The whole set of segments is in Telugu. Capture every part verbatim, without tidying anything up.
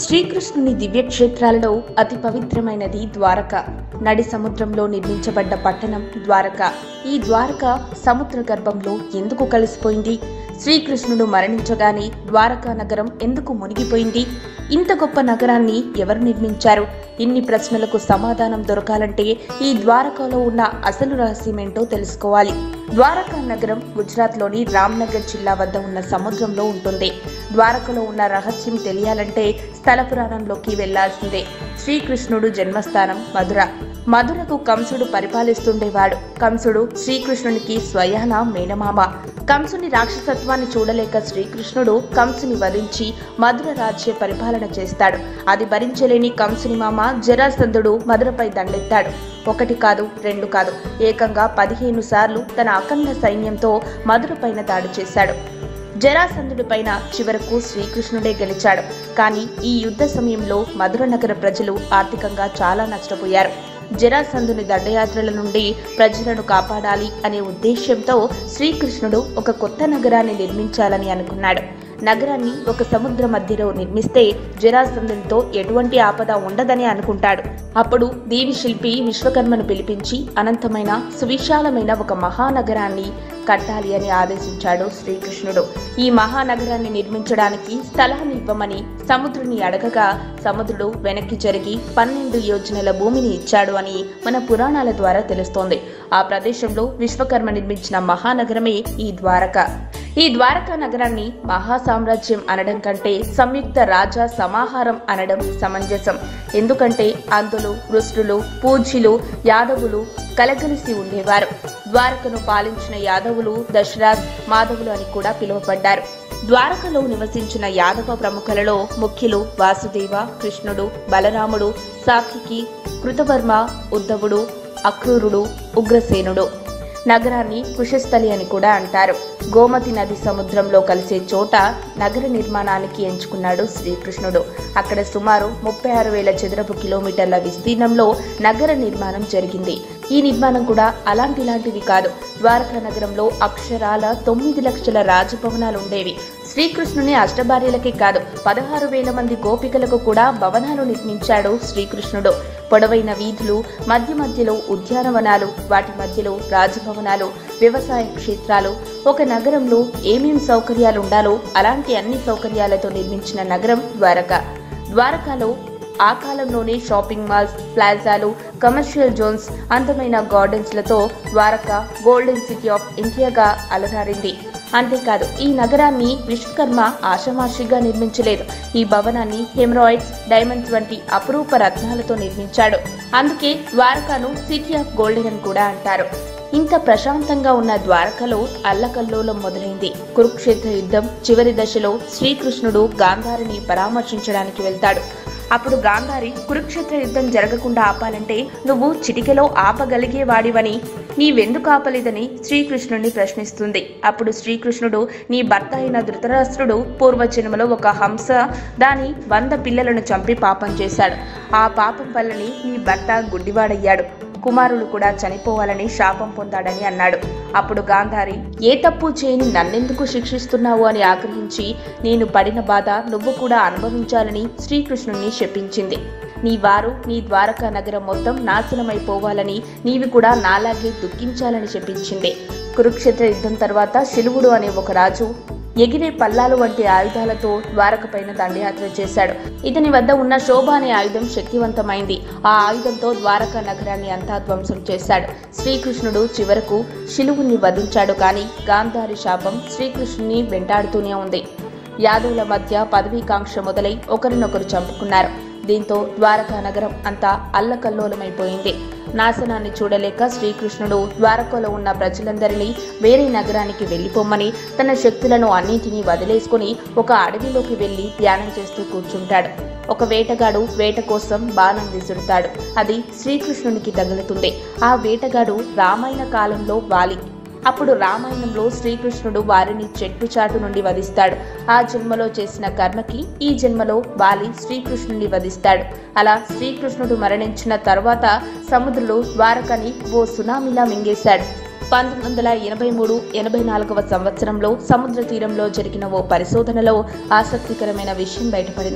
శ్రీకృష్ణుని దివ్యక్షేత్రాలలో అతి పవిత్రమైనది ద్వారక. నడి సముద్రంలో నిర్మించబడ్డ పట్టణం ద్వారక. ఈ ద్వారక సముద్ర గర్భంలో ఎందుకు కలిసిపోయింది? శ్రీకృష్ణుడు మరణించగానే ద్వారకా నగరం ఎందుకు మునిగిపోయింది? ఇంత గొప్ప నగరాన్ని ఎవరు నిర్మించారు? ఇన్ని ప్రశ్నలకు సమాధానం దొరకాలంటే ఈ ద్వారకాలో ఉన్న అసలు రహస్యమేంటో తెలుసుకోవాలి. ద్వారకా నగరం గుజరాత్లోని రామ్నగర్ జిల్లా వద్ద ఉన్న సముద్రంలో ఉంటుంది. ద్వారకలో ఉన్న రహస్యం తెలియాలంటే స్థల పురాణంలోకి వెళ్లాల్సిందే. శ్రీకృష్ణుడు జన్మస్థానం మధుర. మధురకు కంసుడు పరిపాలిస్తుండేవాడు. కంసుడు శ్రీకృష్ణునికి స్వయాన మేనమామ. కంసుని రాక్షసత్వాన్ని చూడలేక శ్రీకృష్ణుడు కంసుని వధించి మధుర రాజ్య పరిపాలన చేస్తాడు. అది భరించలేని కంసుని మామ జరాసంధుడు మధురపై దండెత్తాడు. ఒకటి కాదు, రెండు కాదు, ఏకంగా పదిహేను సార్లు తన అఖండ సైన్యంతో మధుర పైన దాడి చేశాడు. జరాసంధుడి పైన చివరకు శ్రీకృష్ణుడే గెలిచాడు. కానీ ఈ యుద్ధ సమయంలో మధుర నగర ప్రజలు ఆర్థికంగా చాలా నష్టపోయారు. జరాసంధుని దండయాత్రల నుండి ప్రజలను కాపాడాలి అనే ఉద్దేశ్యంతో శ్రీకృష్ణుడు ఒక కొత్త నగరాన్ని నిర్మించాలని అనుకున్నాడు. నగరాన్ని ఒక సముద్ర మధ్యలో నిర్మిస్తే జరాసంధునితో ఎటువంటి ఆపద ఉండదని అనుకుంటాడు. అప్పుడు దేవి శిల్పి విశ్వకర్మను పిలిపించి అనంతమైన సువిశాలమైన ఒక మహానగరాన్ని కట్టాలి అని ఆదేశించాడు శ్రీకృష్ణుడు. ఈ మహానగరాన్ని నిర్మించడానికి స్థలాన్ని ఇవ్వమని సముద్రుని అడగగా సముద్రుడు వెనక్కి జరిగి పన్నెండు యోజనల భూమిని ఇచ్చాడు అని మన పురాణాల ద్వారా తెలుస్తోంది. ఆ ప్రదేశంలో విశ్వకర్మ నిర్మించిన మహానగరమే ఈ ద్వారక. ఈ ద్వారకా నగరాన్ని మహాసామ్రాజ్యం అనడం కంటే సంయుక్త రాజా సమాహారం అనడం సమంజసం. ఎందుకంటే అందులో వృష్ణులు, పూజ్యులు, యాదవులు కలగలిసి ఉండేవారు. ద్వారకను పాలించిన యాదవులు దశరథ్, మాధవులు అని కూడా పిలువబడ్డారు. ద్వారకలో నివసించిన యాదవ ప్రముఖులలో ముఖ్యులు వాసుదేవ, కృష్ణుడు, బలరాముడు, సాత్వికి, కృతవర్మ, ఉద్ధవుడు, అక్రూరుడు, ఉగ్రసేనుడు. నగరాన్ని కుశస్థలి అని కూడా అంటారు. గోమతి నది సముద్రంలో కలిసే చోట నగర నిర్మాణానికి ఎంచుకున్నాడు శ్రీకృష్ణుడు. అక్కడ సుమారు ముప్పై ఆరు వేల చదరపు కిలోమీటర్ల విస్తీర్ణంలో నగర నిర్మాణం జరిగింది. ఈ నిర్మాణం కూడా అలాంటిలాంటివి కాదు. ద్వారకా నగరంలో అక్షరాల తొమ్మిది లక్షల రాజభవనాలు ఉండేవి. శ్రీకృష్ణుని అష్టభార్యలకే కాదు, పదహారు వేల మంది గోపికలకు కూడా భవనాలు నిర్మించాడు శ్రీకృష్ణుడు. పొడవైన వీధులు, మధ్య మధ్యలో ఉద్యానవనాలు, వాటి మధ్యలో రాజభవనాలు, వ్యవసాయ క్షేత్రాలు. ఒక నగరంలో ఏమేం సౌకర్యాలు ఉండాలో అలాంటి అన్ని సౌకర్యాలతో నిర్మించిన నగరం ద్వారక. ద్వారకాలో ఆ కాలంలోనే షాపింగ్ మాల్స్, ప్లాజాలు, కమర్షియల్ జోన్స్, అందమైన గార్డెన్స్లతో ద్వారక గోల్డెన్ సిటీ ఆఫ్ ఇండియాగా అలరారింది. అంతేకాదు, ఈ నగరాన్ని విశ్వకర్మ ఆషామాషిగా నిర్మించలేదు. ఈ భవనాన్ని హెమరాయిడ్స్, డైమండ్స్ వంటి అపురూప రత్నాలతో నిర్మించాడు. అందుకే ద్వారకాను సిటీ ఆఫ్ గోల్డెన్ అని కూడా అంటారు. ఇంత ప్రశాంతంగా ఉన్న ద్వారకలో అల్లకల్లోలం మొదలైంది. కురుక్షేత్ర యుద్ధం చివరి దశలో శ్రీకృష్ణుడు గాంధారిని పరామర్శించడానికి వెళ్తాడు. అప్పుడు గాంధారి, కురుక్షేత్ర యుద్ధం జరగకుండా ఆపాలంటే నువ్వు చిటికెలో ఆపగలిగేవాడివని, నీవెందుకు ఆపలేదని శ్రీకృష్ణుడిని ప్రశ్నిస్తుంది. అప్పుడు శ్రీకృష్ణుడు, నీ భర్త అయిన ధృతరాష్ట్రుడు పూర్వజన్మలో ఒక హంస దాని వంద పిల్లలను చంపి పాపం చేశాడు. ఆ పాపం వల్లని నీ భర్త గుడ్డివాడయ్యాడు. కుమారులు కూడా చనిపోవాలని శాపం పొందాడని అన్నాడు. అప్పుడు గాంధారి, ఏ తప్పు చేయని నన్నెందుకు శిక్షిస్తున్నావు అని ఆగ్రహించి, నేను పడిన బాధ నువ్వు కూడా అనుభవించాలని శ్రీకృష్ణుణ్ణి శపించింది. నీ వారు నీ ద్వారకా నగరం మొత్తం నాశనమైపోవాలని, నీవి కూడా నాలాగే దుఃఖించాలని శపించింది. కురుక్షేత్ర యుద్ధం తర్వాత శిలువుడు అనే ఒక రాజు ఎగిరే పల్లాలు వంటి ఆయుధాలతో ద్వారక పైన దండయాత్ర చేశాడు. ఇతని వద్ద ఉన్న శోభ అనే ఆయుధం శక్తివంతమైంది. ఆ ఆయుధంతో ద్వారకా నగరాన్ని అంతా ధ్వంసం చేశాడు. శ్రీకృష్ణుడు చివరకు శిలువుని వధించాడు. కానీ గాంధారి శాపం శ్రీకృష్ణుని వెంటాడుతూనే ఉంది. యాదవుల మధ్య పదవీకాంక్ష మొదలై ఒకరినొకరు చంపుకున్నారు. దీంతో ద్వారకా నగరం అంతా అల్లకల్లోలమైపోయింది. నాశనాన్ని చూడలేక శ్రీకృష్ణుడు ద్వారకలో ఉన్న ప్రజలందరినీ వేరే నగరానికి వెళ్లిపోమ్మని, తన శక్తులను అన్నింటినీ వదిలేసుకుని ఒక అడవిలోకి వెళ్లి ధ్యానం చేస్తూ కూర్చుంటాడు. ఒక వేటగాడు వేట కోసం బాణం విసురుతాడు. అది శ్రీకృష్ణునికి తగులుతుంది. ఆ వేటగాడు రామాయణ కాలంలో వాలి. అప్పుడు రామాయణంలో శ్రీకృష్ణుడు వారిని చెట్టు చాటు నుండి వధిస్తాడు. ఆ జన్మలో చేసిన కర్మకి ఈ జన్మలో వాలి శ్రీకృష్ణుని వధిస్తాడు. అలా శ్రీకృష్ణుడు మరణించిన తర్వాత సముద్రుడు ద్వారకని ఓ సునామీలా మింగేశాడు. పంతొమ్మిది వందల ఎనభై మూడు ఎనభై నాలుగవ సంవత్సరంలో సముద్ర తీరంలో జరిగిన ఓ పరిశోధనలో ఆసక్తికరమైన విషయం బయటపడింది.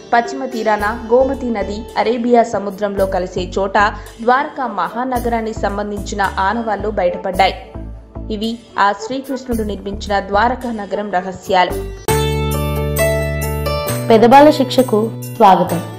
పశ్చిమ తీరాన గోమతి నది అరేబియా సముద్రంలో కలిసే చోట ద్వారకా మహానగరానికి సంబంధించిన ఆనవాళ్లు బయటపడ్డాయి. ఇవి ఆ శ్రీకృష్ణుడు నిర్మించిన ద్వారకా నగరం రహస్యాలు. పెదబాల శిక్షకు స్వాగతం.